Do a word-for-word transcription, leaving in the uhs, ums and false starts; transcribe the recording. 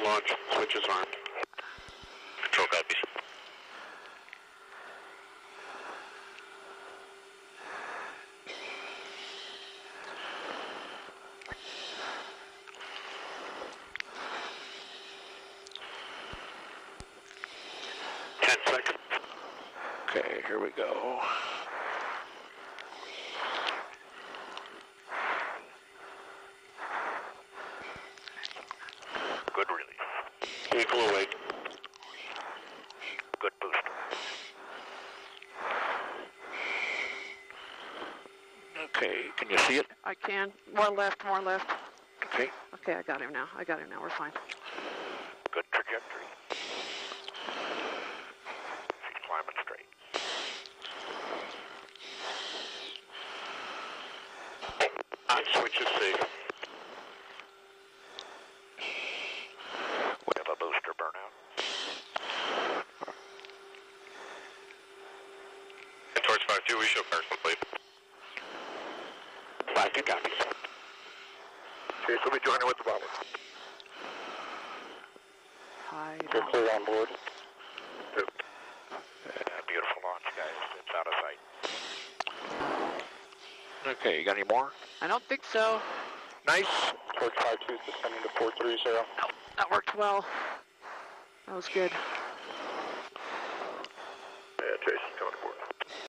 launch. Switches armed. Control copies. Ten seconds. Okay, here we go. Good release. Vehicle awake. Good booster. Okay, can you see it? I can. More left, more left. Okay. Okay, I got him now. I got him now. We're fine. Good trajectory. She's climbing straight. On switch is safe. We have a booster burnout. Towards five two, we show car complete. five two copies. Okay, so we joining with the bomber. Hi. You're clear on board. Two. Uh, beautiful launch, guys. It's out of sight. Okay, you got any more? I don't think so. Nice. Towards five two, descending to four three zero. No, that worked well. That was good. Yeah, Tracy's coming aboard.